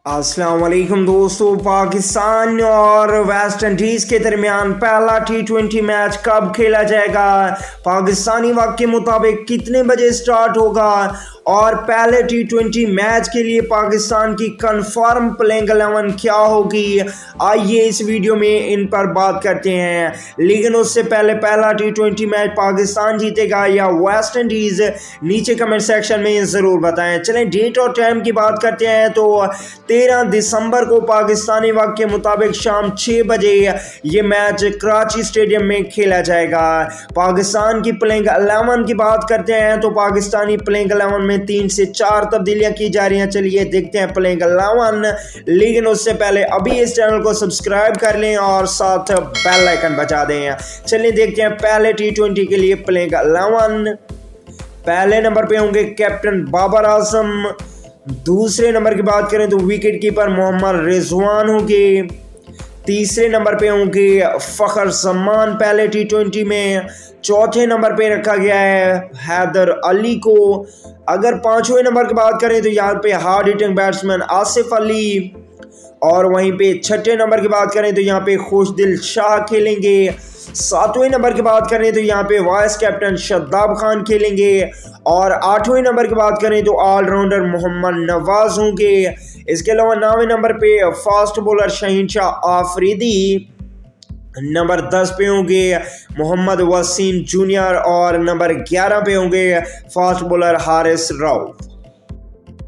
अस्सलाम वालेकुम दोस्तों। पाकिस्तान और वेस्ट इंडीज़ के दरमियान पहला T20 मैच कब खेला जाएगा, पाकिस्तानी वक्त के मुताबिक कितने बजे स्टार्ट होगा और पहले T20 मैच के लिए पाकिस्तान की कंफर्म प्लेइंग 11 क्या होगी, आइए इस वीडियो में इन पर बात करते हैं। लेकिन उससे पहले पहला T20 मैच पाकिस्तान जीतेगा या वेस्ट इंडीज़, नीचे कमेंट सेक्शन में ज़रूर बताएं। चलें डेट और टाइम की बात करते हैं तो 13 दिसंबर को पाकिस्तानी वक्त के मुताबिक शाम 6 बजे ये मैच कराची स्टेडियम में खेला जाएगा। पाकिस्तान की प्लेइंग 11 की बात करते हैं तो पाकिस्तानी प्लेइंग 11 में 3 से 4 तब्दीलियां की जा रही हैं। चलिए देखते हैं प्लेइंग 11। लेकिन उससे पहले अभी इस चैनल को सब्सक्राइब कर लें और साथ बेल आइकन बजा दें। चलिए देखते हैं पहले T20 के लिए प्लेइंग 11। पहले नंबर पे होंगे कैप्टन बाबर आजम। दूसरे नंबर की बात करें तो विकेट कीपर मोहम्मद रिजवान होंगे। तीसरे नंबर पे होंगे फखर जमान पहले T20 में। चौथे नंबर पे रखा गया है हैदर अली को। अगर पांचवें नंबर की बात करें तो यहाँ पे hard hitting batsman Asif Ali, और वहीं पे छठे नंबर की बात करें तो यहाँ पे खुशदिल शाह खेलेंगे। सातवें नंबर की बात करें तो यहाँ पे वाइस कैप्टन शादाब खान खेलेंगे, और आठवें नंबर की बात करें तो ऑलराउंडर मोहम्मद नवाज होंगे। इसके अलावा 9वें नंबर पे fast bowler Shaheen Shah Afridi. Number 10 पे होंगे मोहम्मद वसीम जूनियर, और नंबर 11 पे होंगे फास्ट बॉलर हारिस राउफ।